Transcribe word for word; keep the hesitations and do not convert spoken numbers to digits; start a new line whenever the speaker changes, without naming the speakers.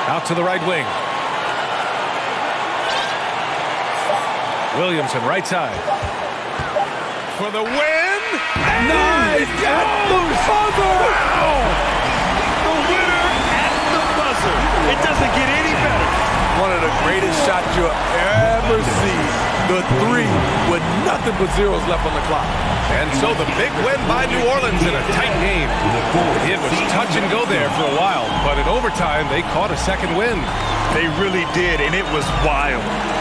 Out to the right wing. Williamson, right side. For the win!
Nice! At the buzzer!
Wow! The winner at the buzzer. It doesn't get any better.
One of the greatest shots you'll ever see. The three with nothing but zeros left on the clock.
And so the big win by New Orleans in a tight game. It was touch and go there for a while, but in overtime, they caught a second win.
They really did, and it was wild.